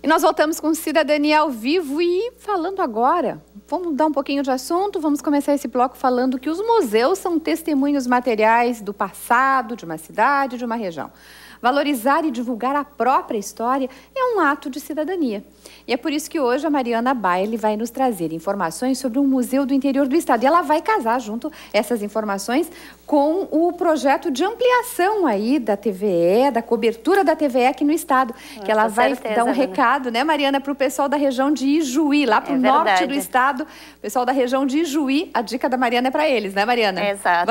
E nós voltamos com Cidadania ao Vivo e falando agora, vamos mudar um pouquinho de assunto, vamos começar esse bloco falando que os museus são testemunhos materiais do passado, de uma cidade, de uma região. Valorizar e divulgar a própria história é um ato de cidadania. E é por isso que hoje a Mariana Baile vai nos trazer informações sobre um museu do interior do estado. E ela vai casar junto essas informações com o projeto de ampliação aí da TVE, da cobertura da TVE aqui no estado. Que ela vai dar um recado, né, Mariana, para o pessoal da região de Ijuí, lá para o norte do estado. O pessoal da região de Ijuí, a dica da Mariana é para eles, né, Mariana? Exato.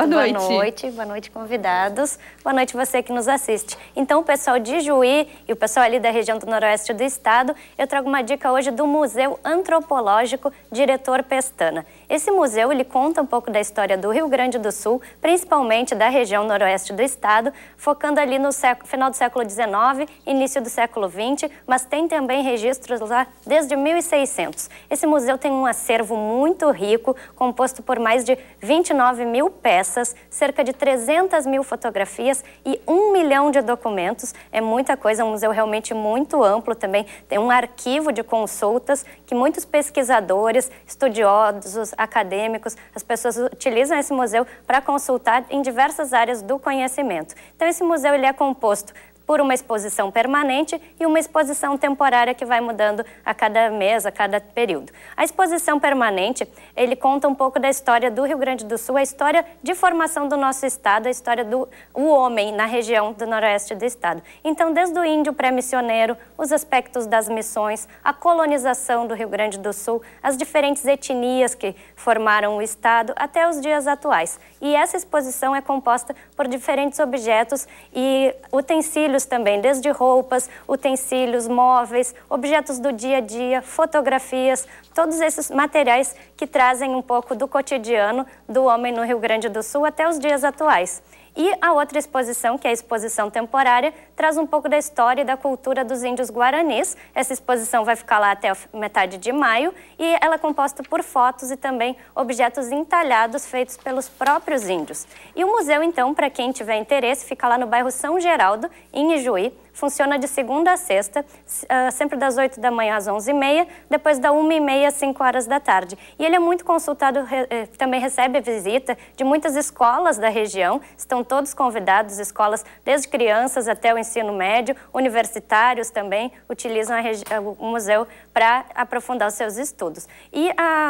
Boa noite, convidados. Boa noite você que nos assiste. Então, o pessoal de Ijuí e o pessoal ali da região do noroeste do estado, eu trago uma dica hoje do Museu Antropológico Diretor Pestana. Esse museu, ele conta um pouco da história do Rio Grande do Sul, principalmente da região noroeste do estado, focando ali no final do século XIX, início do século XX, mas tem também registros lá desde 1600. Esse museu tem um acervo muito rico, composto por mais de 29 mil peças, cerca de 300 mil fotografias e 1 milhão de documentos. É muita coisa, é um museu realmente muito amplo também. Tem um arquivo de consultas que muitos pesquisadores, estudiosos, acadêmicos, as pessoas utilizam esse museu para consultar em diversas áreas do conhecimento. Então, esse museu ele é composto por uma exposição permanente e uma exposição temporária que vai mudando a cada mês, a cada período. A exposição permanente, ele conta um pouco da história do Rio Grande do Sul, a história de formação do nosso estado, a história do homem na região do noroeste do estado. Então, desde o índio pré-missioneiro, os aspectos das missões, a colonização do Rio Grande do Sul, as diferentes etnias que formaram o estado, até os dias atuais. E essa exposição é composta por diferentes objetos e utensílios também, desde roupas, utensílios, móveis, objetos do dia a dia, fotografias, todos esses materiais que trazem um pouco do cotidiano do homem no Rio Grande do Sul até os dias atuais. E a outra exposição, que é a exposição temporária, traz um pouco da história e da cultura dos índios guaranis. Essa exposição vai ficar lá até a metade de maio e ela é composta por fotos e também objetos entalhados feitos pelos próprios índios. E o museu, então, para quem tiver interesse, fica lá no bairro São Geraldo, em Ijuí. Funciona de segunda a sexta, sempre das 8 da manhã às 11h30, depois da 1h30 às 5 horas da tarde. E ele é muito consultado, também recebe visita de muitas escolas da região, estão todos convidados, escolas desde crianças até o ensino médio, universitários também utilizam o museu para aprofundar os seus estudos. E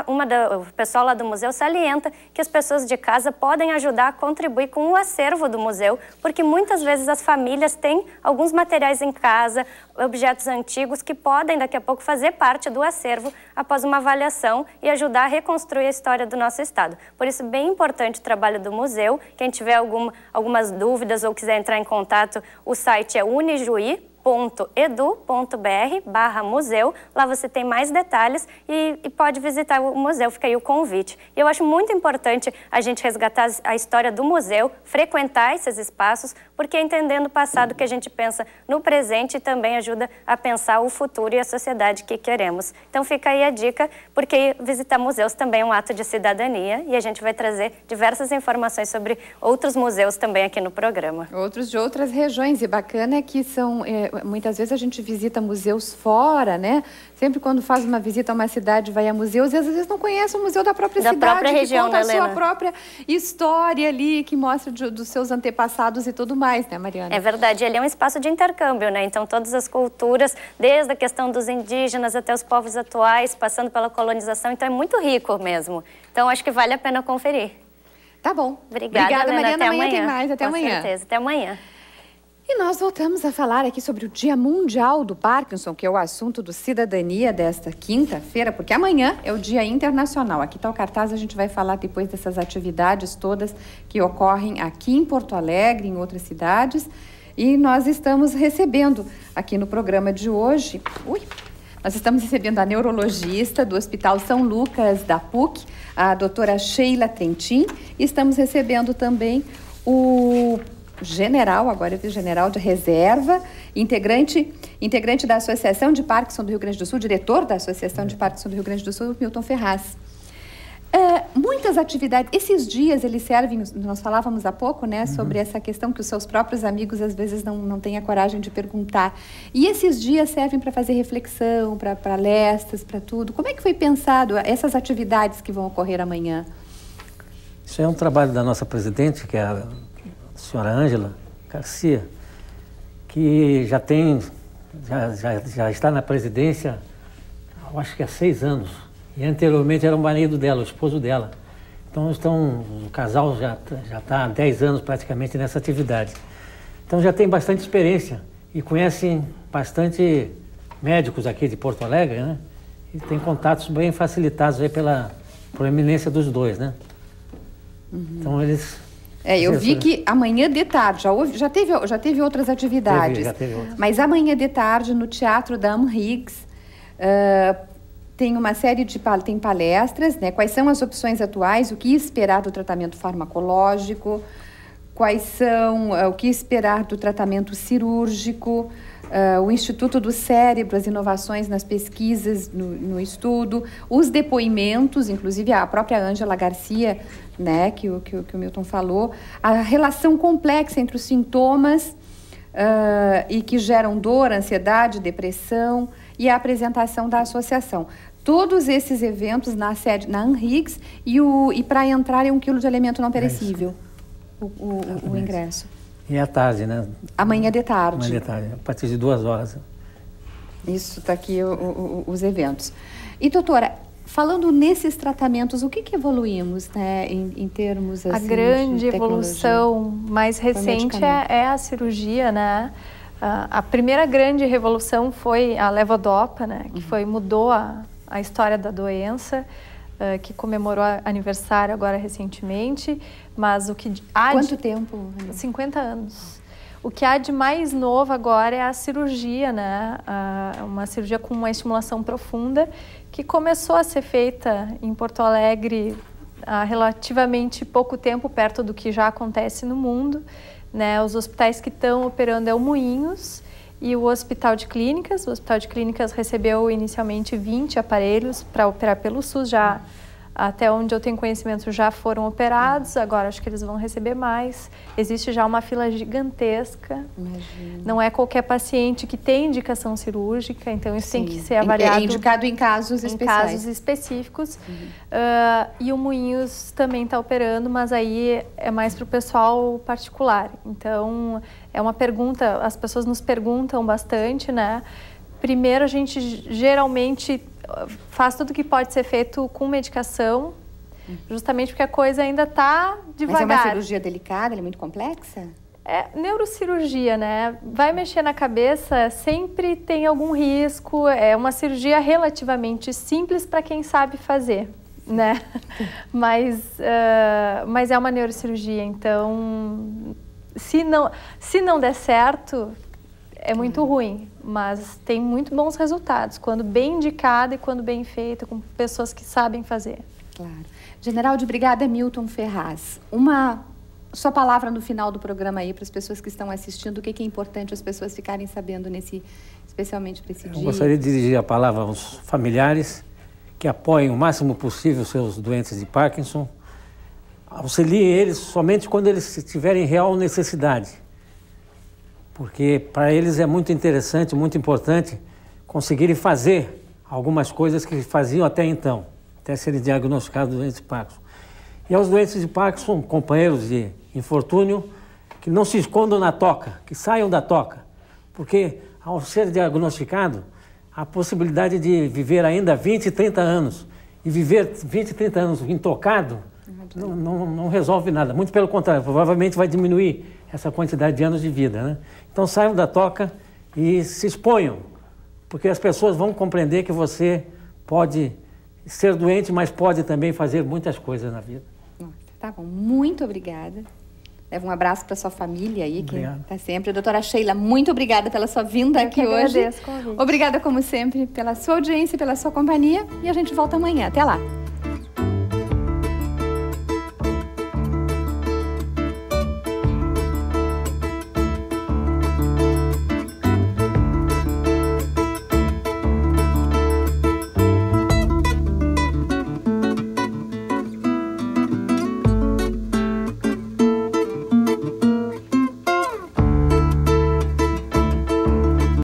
o pessoal lá do museu salienta que as pessoas de casa podem ajudar a contribuir com o acervo do museu, porque muitas vezes as famílias têm alguns materiais em casa, objetos antigos que podem daqui a pouco fazer parte do acervo após uma avaliação e ajudar a reconstruir a história do nosso estado. Por isso, bem importante o trabalho do museu. Quem tiver algumas dúvidas ou quiser entrar em contato, o site é unijuí.edu.br/museu. Lá você tem mais detalhes e pode visitar o museu, fica aí o convite. E eu acho muito importante a gente resgatar a história do museu, frequentar esses espaços, porque é entendendo o passado que a gente pensa no presente e também ajuda a pensar o futuro e a sociedade que queremos. Então fica aí a dica, porque visitar museus também é um ato de cidadania e a gente vai trazer diversas informações sobre outros museus também aqui no programa. Outros de outras regiões, e bacana é que são... muitas vezes a gente visita museus fora, né? Sempre quando faz uma visita a uma cidade, vai a museus, e às vezes não conhece o museu da própria cidade, própria região, que conta né, a sua própria história ali, que mostra dos seus antepassados e tudo mais, né, Mariana? É verdade, ele é um espaço de intercâmbio, né? Então todas as culturas, desde a questão dos indígenas até os povos atuais, passando pela colonização, então é muito rico mesmo. Então acho que vale a pena conferir. Tá bom. Obrigada, Mariana. Até amanhã amanhã. tem mais. Até amanhã. Com certeza. Até amanhã. E nós voltamos a falar aqui sobre o Dia Mundial do Parkinson, que é o assunto do Cidadania desta quinta-feira, porque amanhã é o Dia Internacional. Aqui está o cartaz, a gente vai falar depois dessas atividades todas que ocorrem aqui em Porto Alegre, em outras cidades. E nós estamos recebendo aqui no programa de hoje... Nós estamos recebendo a neurologista do Hospital São Lucas da PUC, a doutora Sheila Trentin, e estamos recebendo também o general, agora é general de reserva, integrante da Associação de Parkinson do Rio Grande do Sul, diretor da Associação de Parkinson do Rio Grande do Sul, Milton Ferraz. Muitas atividades, esses dias eles servem, nós falávamos há pouco, né, sobre essa questão que os seus próprios amigos às vezes não têm a coragem de perguntar. E esses dias servem para fazer reflexão, para palestras, para tudo. Como é que foi pensado essas atividades que vão ocorrer amanhã? Isso é um trabalho da nossa presidente, que é a senhora Ângela Garcia, que já está na presidência, eu acho que há 6 anos. E anteriormente era o marido dela, o esposo dela. Então o casal já está há 10 anos praticamente nessa atividade. Então já tem bastante experiência e conhecem bastante médicos aqui de Porto Alegre, né? E tem contatos bem facilitados aí por eminência dos dois, né? Então eles... eu vi que amanhã de tarde, já teve outras atividades, já teve outras. Mas amanhã de tarde no Teatro da Higgs tem uma série de palestras, né? Quais são as opções atuais, o que esperar do tratamento farmacológico, o que esperar do tratamento cirúrgico, o Instituto do Cérebro, as inovações nas pesquisas, no estudo, os depoimentos, inclusive a própria Ângela Garcia, né, que o Milton falou, a relação complexa entre os sintomas e que geram dor, ansiedade, depressão e a apresentação da associação. Todos esses eventos na sede, na Higgs, e para entrar é 1 quilo de alimento não perecível, o ingresso. E à tarde, né? Amanhã de tarde. Amanhã de tarde, a partir de 2 horas. Isso, está aqui os eventos. E, doutora, falando nesses tratamentos, o que evoluímos, né, em termos assim, a grande evolução mais recente é a cirurgia, né? A primeira grande revolução foi a levodopa, né? Que mudou a história da doença, que comemorou aniversário agora recentemente, mas o que há Quanto tempo? 50 anos. O que há de mais novo agora é a cirurgia, né? Uma cirurgia com uma estimulação profunda que começou a ser feita em Porto Alegre há relativamente pouco tempo, perto do que já acontece no mundo, né? Os hospitais que estão operando é o Moinhos e o Hospital de Clínicas. O Hospital de Clínicas recebeu inicialmente 20 aparelhos para operar pelo SUS, já até onde eu tenho conhecimento já foram operados, agora acho que eles vão receber mais. Existe já uma fila gigantesca. Imagina. Não é qualquer paciente que tem indicação cirúrgica, então isso tem que ser avaliado. É indicado em casos especiais. Em casos específicos. E o Moinhos também está operando, mas aí é mais para o pessoal particular. Então, é uma pergunta, as pessoas nos perguntam bastante, né? Primeiro, a gente geralmente faz tudo que pode ser feito com medicação, justamente porque a coisa ainda está devagar. Mas é uma cirurgia delicada, ela é muito complexa? É neurocirurgia, né? Vai mexer na cabeça, sempre tem algum risco. É uma cirurgia relativamente simples para quem sabe fazer, né? Mas é uma neurocirurgia, então se não der certo, é muito ruim, mas tem muito bons resultados, quando bem indicada e quando bem feita, com pessoas que sabem fazer. Claro. General de Brigada Milton Ferraz, sua palavra no final do programa aí para as pessoas que estão assistindo, o que é importante as pessoas ficarem sabendo especialmente para esse dia? Eu gostaria de dirigir a palavra aos familiares que apoiem o máximo possível os seus doentes de Parkinson, auxiliem eles somente quando eles tiverem real necessidade. Porque para eles é muito interessante, muito importante conseguirem fazer algumas coisas que faziam até então, até serem diagnosticados doentes de Parkinson. E aos doentes de Parkinson, companheiros de infortúnio, que não se escondam na toca, que saiam da toca, porque ao ser diagnosticado, a possibilidade de viver ainda 20, 30 anos e viver 20, 30 anos intocado não resolve nada, muito pelo contrário, provavelmente vai diminuir essa quantidade de anos de vida, né? Então saiam da toca e se exponham, porque as pessoas vão compreender que você pode ser doente, mas pode também fazer muitas coisas na vida. Tá bom, muito obrigada. Leva um abraço para sua família aí, que está sempre. Doutora Sheila, muito obrigada pela sua vinda aqui hoje. Agradeço o convite. Obrigada, como sempre, pela sua audiência, pela sua companhia, e a gente volta amanhã. Até lá.